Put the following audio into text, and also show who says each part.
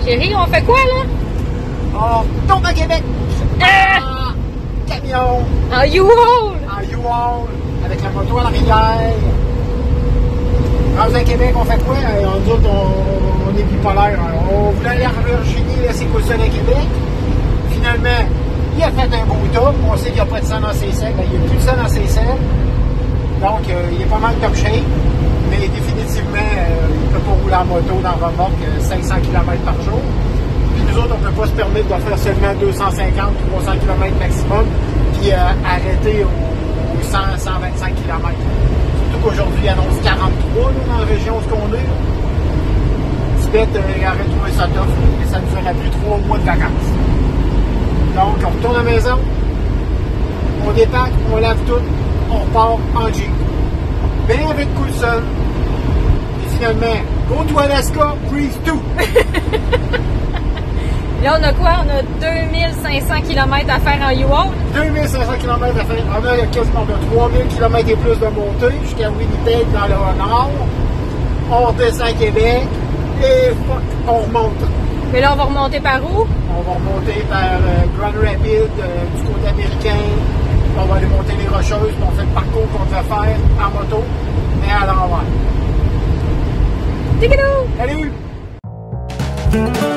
Speaker 1: Chérie, on fait quoi, là?
Speaker 2: On tombe à Québec! En camion!
Speaker 1: En U-Haul!
Speaker 2: En U-Haul! Avec la moto à l'arrière! Rendu à Québec, on fait quoi? Nous autres, on est bipolaire. On voulait aller en Virginie, laisser couler à Québec. Finalement, il a fait un beau top. On sait qu'il n'y a pas de sang dans ses selles. Ben, il n'y a plus de sang dans ses selles. Donc, il est pas mal top shape. Mais définitivement, il ne peut pas rouler en moto dans la remorque 500 km par jour. Puis nous autres, on ne peut pas se permettre de faire seulement 250-300 km maximum, puis arrêter aux 100-125 km. Surtout qu'aujourd'hui, il annonce 43 là, dans la région où on est. Tibet aurait trouvé ça tough, et ça nous aurait pris 3 mois de vacances. Donc, on retourne à la maison, on dépaque, on lave tout, on repart en Jeep. Bien avec Coulson. Et finalement, go to Alaska, breathe tout!
Speaker 1: Là, on a quoi? On a 2500 km à faire en U-Haul.
Speaker 2: 2500 km à faire. On a quasiment 3000 km et plus de montée jusqu'à Winnipeg dans le nord. On redescend à Québec et on remonte.
Speaker 1: Mais là, on va remonter par où?
Speaker 2: On va remonter par Grand Rapids, du côté américain. On va aller monter les Rocheuses. On fait le parcours qu'on devait faire en moto, mais à l'envers.
Speaker 1: Tigidou!
Speaker 2: Salut!